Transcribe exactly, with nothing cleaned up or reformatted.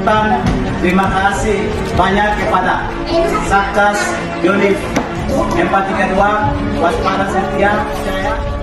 ucapan terima kasih banyak kepada Satgas Yonif empat tiga dua Waspada Setia Jaya.